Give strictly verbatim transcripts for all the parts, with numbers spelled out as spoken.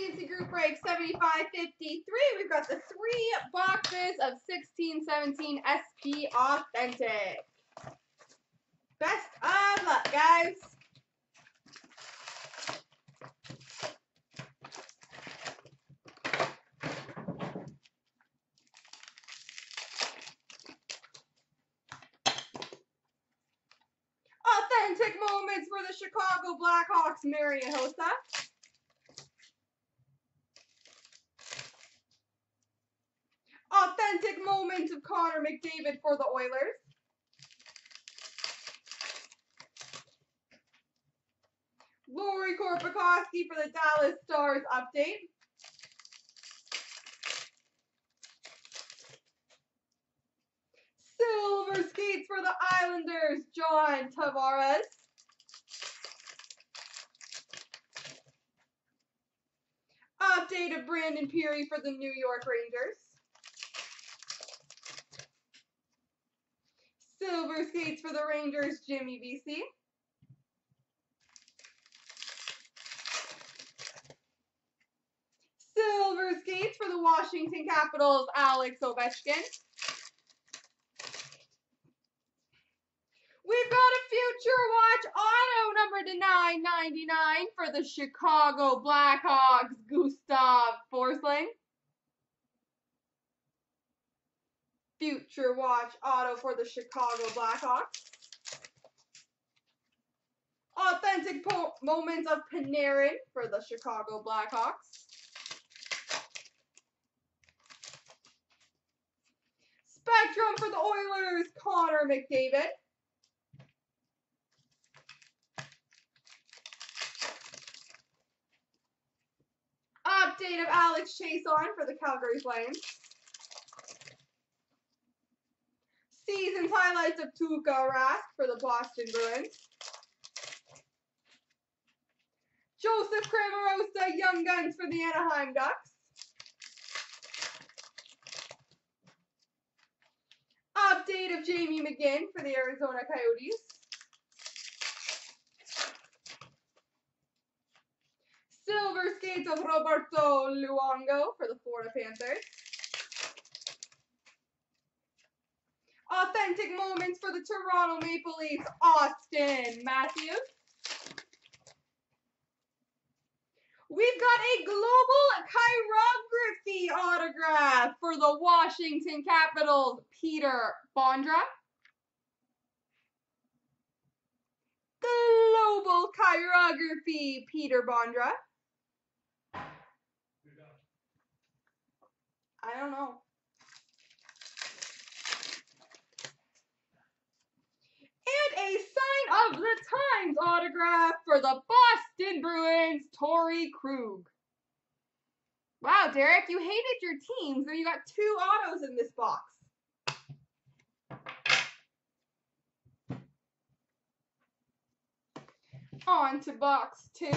Fancy Group Break seventy-five fifty-three. We've got the three boxes of sixteen seventeen S P Authentic. Best of luck, guys. Authentic moments for the Chicago Blackhawks, Marian Hossa. Authentic moments of Connor McDavid for the Oilers. Lori Korpikoski for the Dallas Stars update. Silver skates for the Islanders, John Tavares. Update of Brandon Peary for the New York Rangers. Silver skates for the Rangers, Jimmy Vesey. Silver skates for the Washington Capitals, Alex Ovechkin. We've got a Future Watch auto number to nine ninety-nine for the Chicago Blackhawks, Gustav Forsling. Future Watch auto for the Chicago Blackhawks. Authentic moments of Panarin for the Chicago Blackhawks. Spectrum for the Oilers, Connor McDavid. Update of Alex Chiasson for the Calgary Flames. Season's highlights of Tuukka Rask for the Boston Bruins. Joseph Cramarosa, Young Guns for the Anaheim Ducks. Update of Jamie McGinn for the Arizona Coyotes. Silver skates of Roberto Luongo for the Florida Panthers. Authentic moments for the Toronto Maple Leafs, Austin Matthews. We've got a global chirography autograph for the Washington Capitals, Peter Bondra. Global chirography, Peter Bondra. I don't know. And a Sign of the Times autograph for the Boston Bruins, Torrey Krug. Wow, Derek, you hated your team, so you got two autos in this box. On to box two.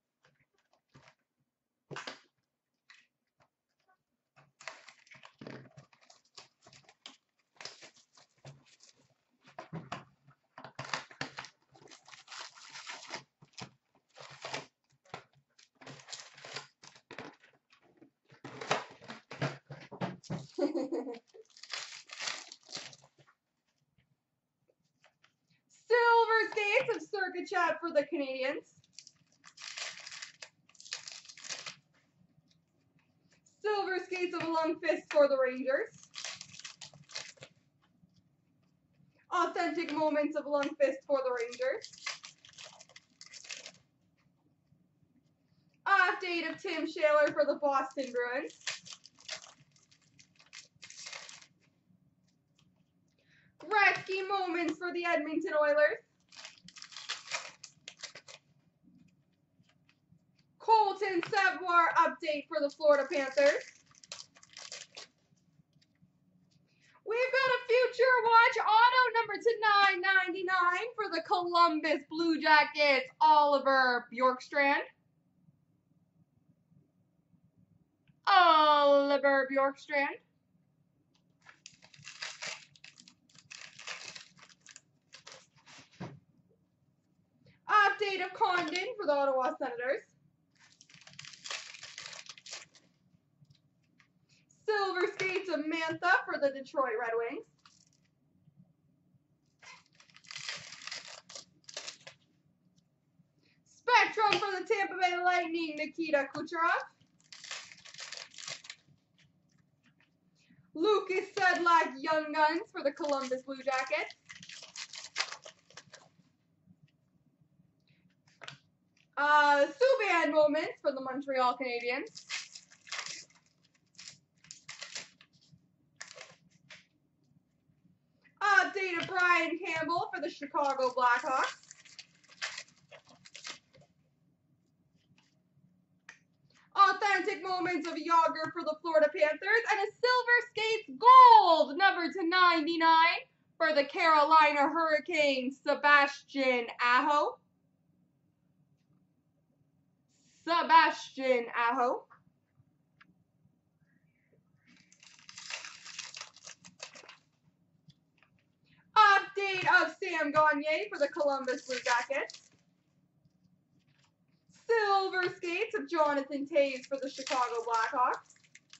Silver skates of Sergachev for the Canadiens. Silver skates of Lundqvist for the Rangers. Authentic moments of Lundqvist for the Rangers. Update of Tim Schaller for the Boston Bruins. Gretzky moments for the Edmonton Oilers. Colton Savoie update for the Florida Panthers. We've got a Future Watch auto number to nine ninety-nine for the Columbus Blue Jackets, Oliver Bjorkstrand. Oliver Bjorkstrand. Update of Condon for the Ottawa Senators. Samantha for the Detroit Red Wings. Spectrum for the Tampa Bay Lightning, Nikita Kucherov. Lucas Sedlak, Young Guns for the Columbus Blue Jackets. Uh, Subban moments for the Montreal Canadiens. Update of Brian Campbell for the Chicago Blackhawks. Authentic moments of Yager for the Florida Panthers. And a Silver Skates Gold, number to ninety-nine for the Carolina Hurricanes, Sebastian Aho. Sebastian Aho. Update of Sam Gagner for the Columbus Blue Jackets. Silver Skates of Jonathan Toews for the Chicago Blackhawks.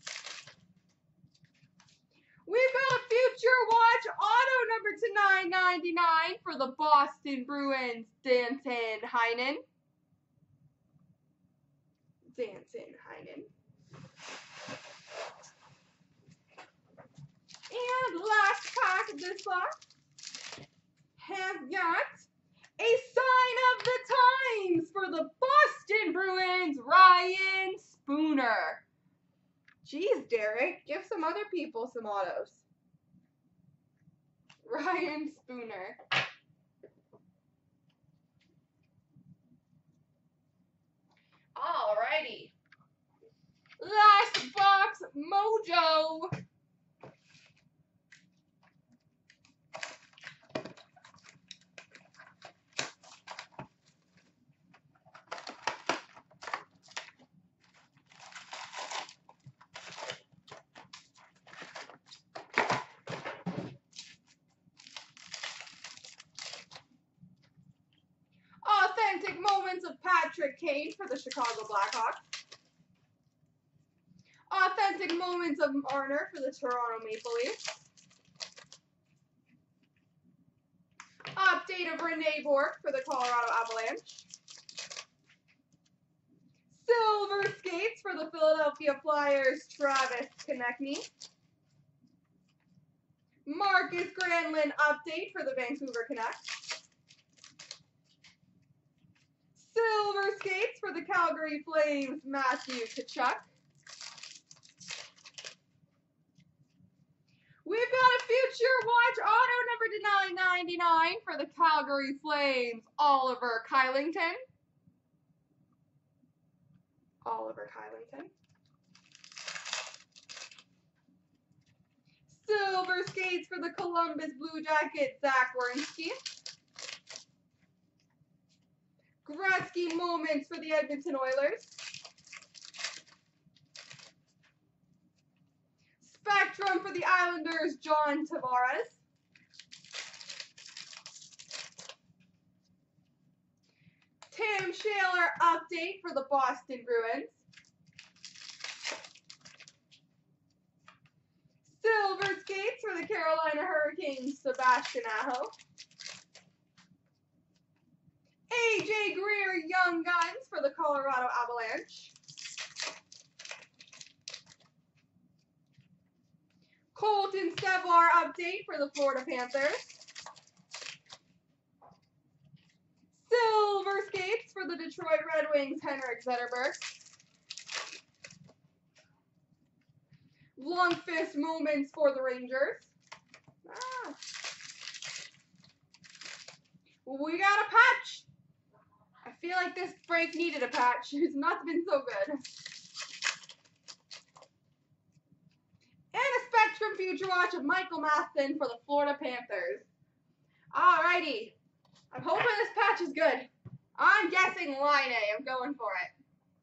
We've got a Future Watch auto number to nine ninety-nine for the Boston Bruins, Danton Heinen. Danton Heinen. And last pack of this box has got a Sign of the Times for the Boston Bruins, Ryan Spooner. Jeez, Derek, give some other people some autos. Ryan Spooner. Alrighty. Last box, Mojo. Authentic moments of Patrick Kane for the Chicago Blackhawks. Authentic moments of Marner for the Toronto Maple Leafs. Update of Rene Bourque for the Colorado Avalanche. Silver Skates for the Philadelphia Flyers, Travis Konecny. Marcus Granlund update for the Vancouver Canucks. Silver Skates for the Calgary Flames, Matthew Tkachuk. We've got a Future Watch auto number to nine ninety-nine for the Calgary Flames, Oliver Kylington. Oliver Kylington. Silver Skates for the Columbus Blue Jackets, Zach Werenski. Gretzky moments for the Edmonton Oilers. Spectrum for the Islanders, John Tavares. Tim Schaller update for the Boston Bruins. Silver Skates for the Carolina Hurricanes, Sebastian Aho. A J Greer Young Guns for the Colorado Avalanche. Colton Stevlar update for the Florida Panthers. Silver Skates for the Detroit Red Wings, Henrik Zetterberg. Lundqvist moments for the Rangers. Ah. We got a patch. I feel like this break needed a patch. It's not been so good. And a Spectrum Future Watch of Michael Matheson for the Florida Panthers. Alrighty. I'm hoping this patch is good. I'm guessing line A. I'm going for it.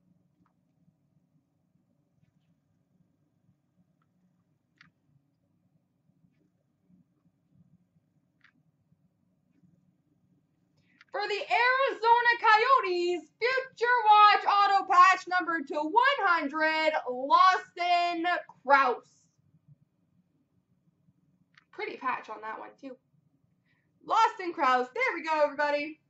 For the Arizona Coyotes, Future Watch auto patch number to one hundred, Lawson Crouse. Pretty patch on that one, too. Lost in Crowds. There we go, everybody.